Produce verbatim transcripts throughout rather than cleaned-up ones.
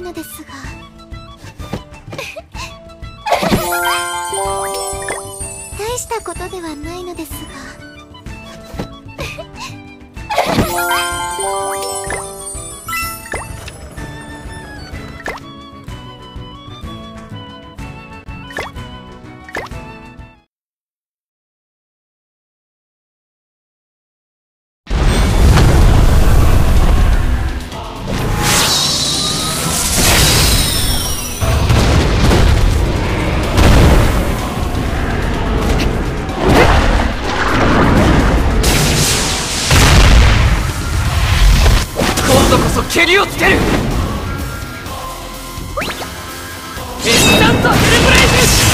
のですが。大したことではないのですが。 蹴りをつける。エスタントフルブレイズ。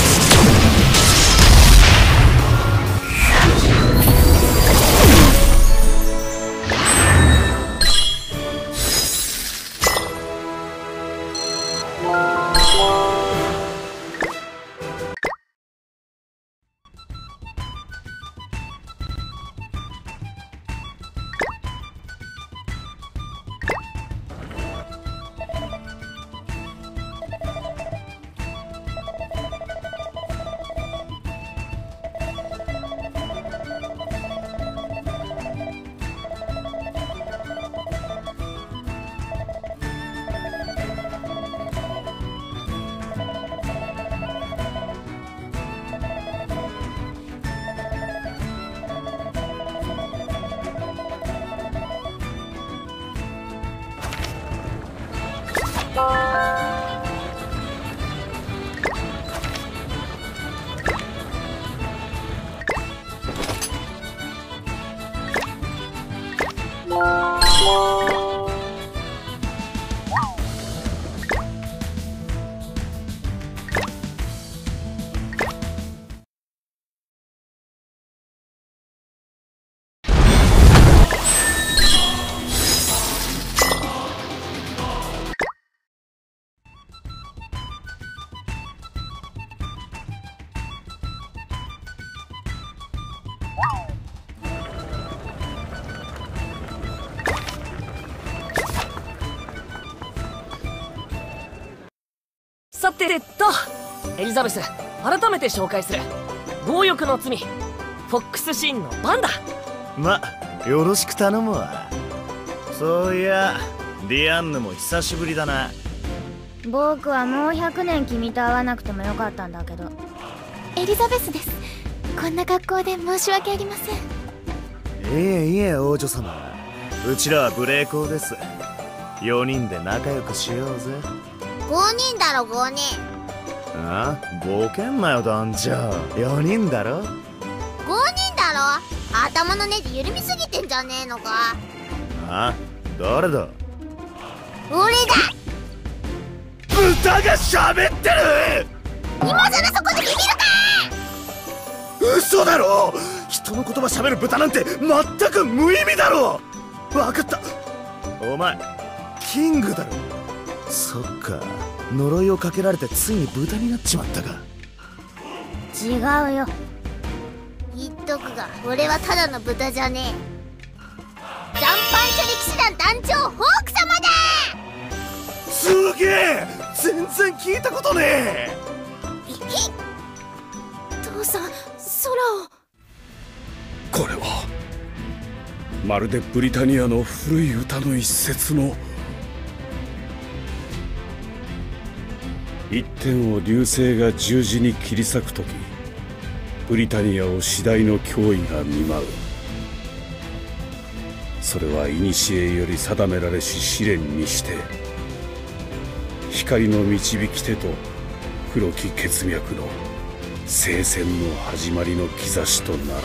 さてと、エリザベス、改めて紹介する。強欲の罪、フォックスシーンのバンだ。 ま、よろしく頼むわ。そういや、ディアンヌも久しぶりだな。 僕はもうひゃくねん君と会わなくてもよかったんだけど。 エリザベスです。こんな格好で申し訳ありません。 いえいえ、王女様。うちらは無礼講です。よにんで仲良くしようぜ。 ごにんだろ、ごにん。 ああ、ボケんなよ団長。よにんだろ。 ごにんだろ。頭のネジ緩みすぎてんじゃねえのか。 あ、誰だ。 俺だ。 豚が喋ってる。 今さらそこでビビるか。 嘘だろ。人の言葉喋る豚なんて全く無意味だろ。分かった。お前キングだろ。そっか、呪いをかけられてついに豚になっちまったか。 違うよ。言っとくが、俺はただの豚じゃねえ。残飯射撃士団団長ホーク様だ。 すげえ、全然聞いたことねえ。 父さん、空を。 これはまるでブリタニアの古い歌の一節の。一点を流星が十字に切り裂くとき、ブリタニアを次第の脅威が見舞う。それは古より定められし試練にして、光の導き手と黒き血脈の聖戦の始まりの兆しとならん。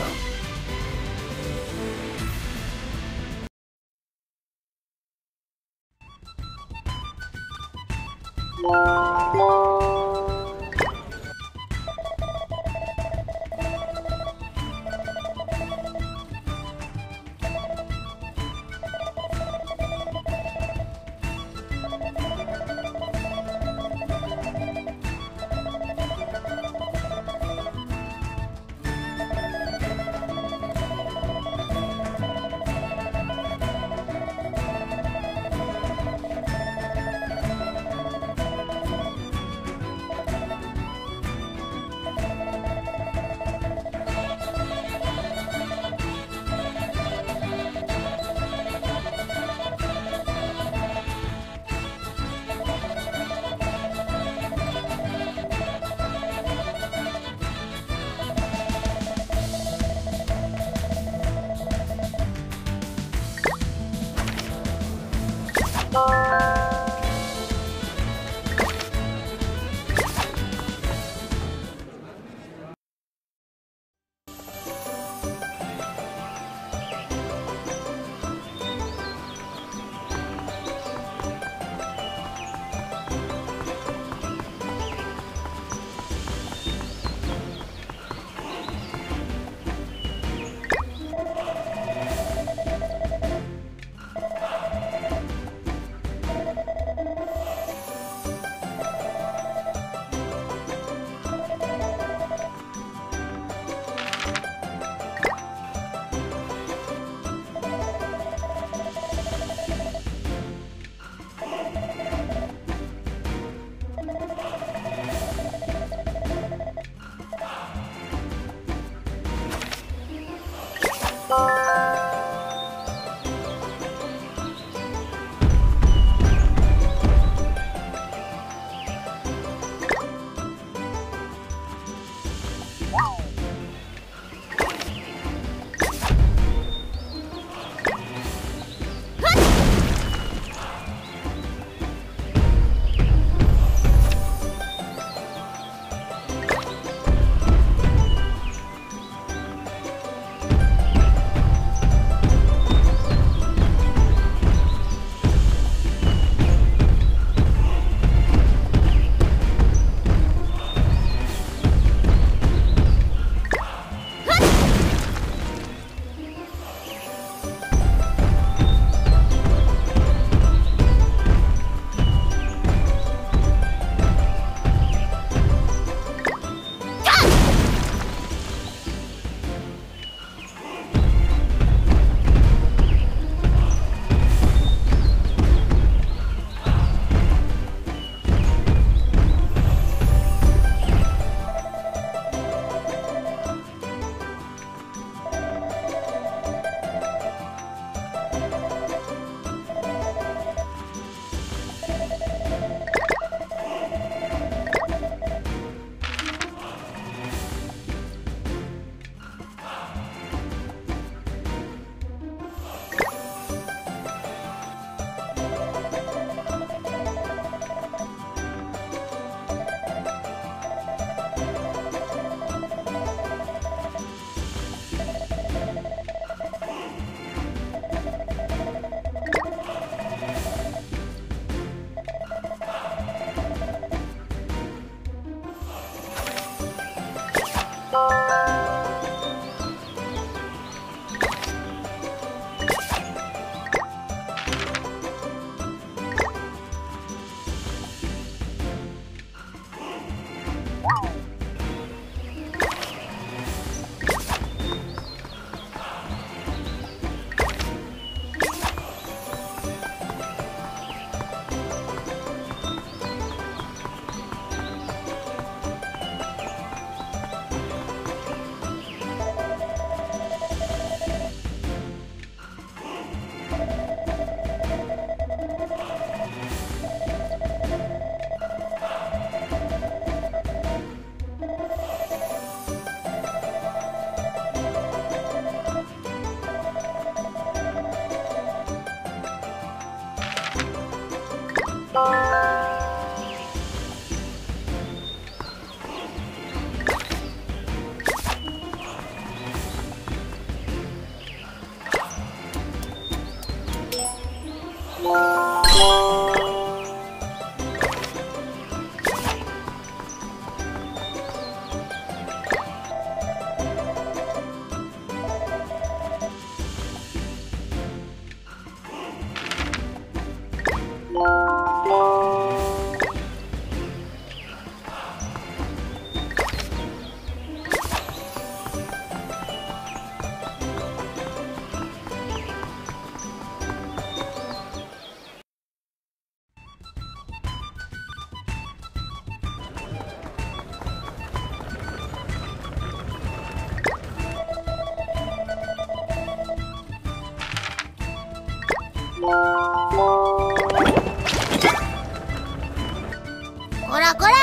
こらこら。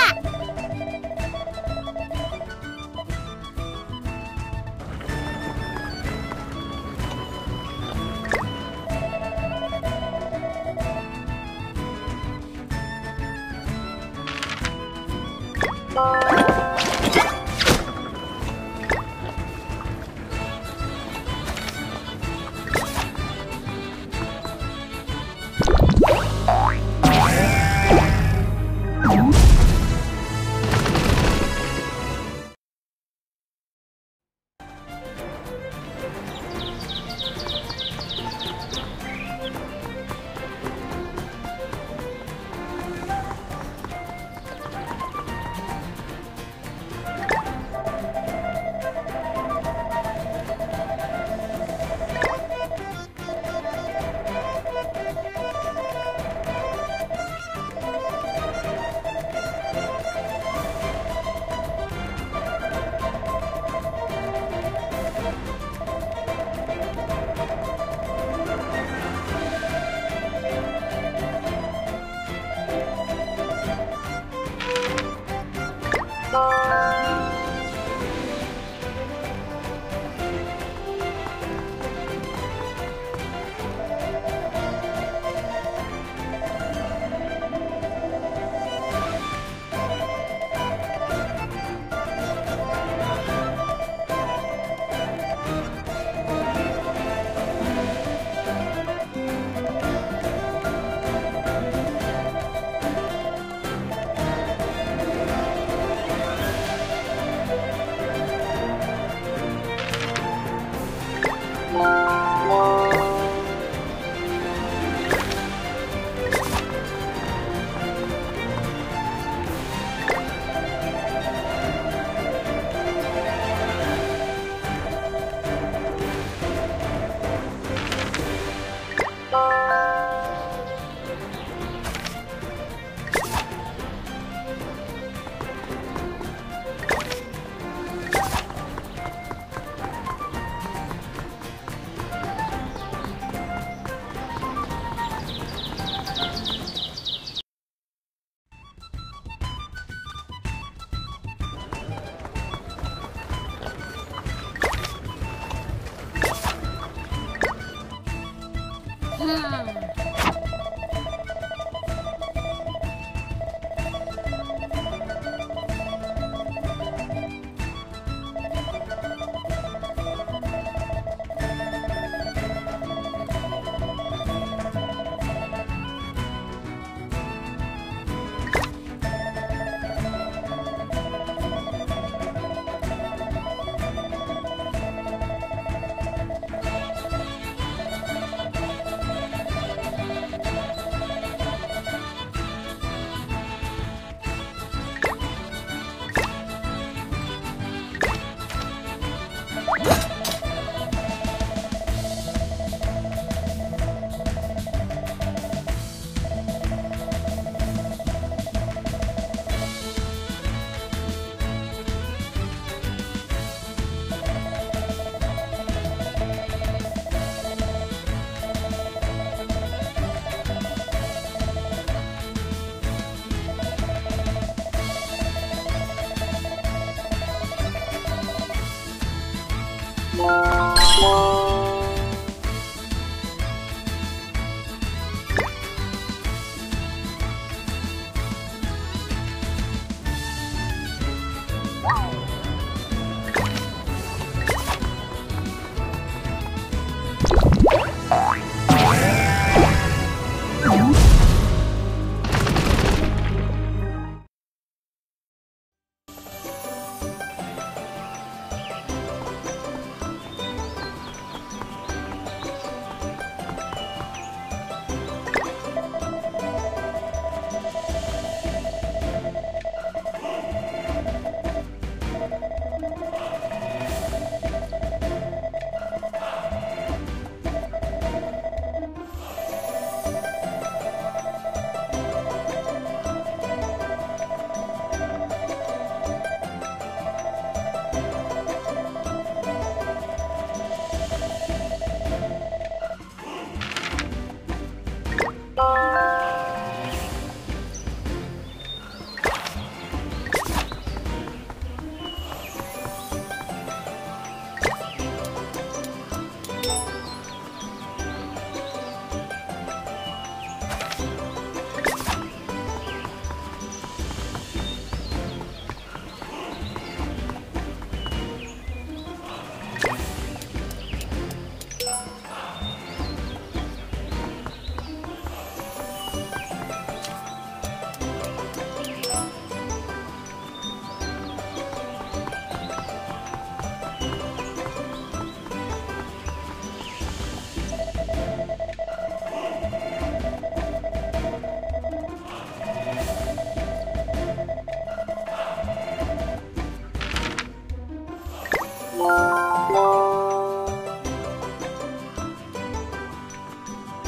よ。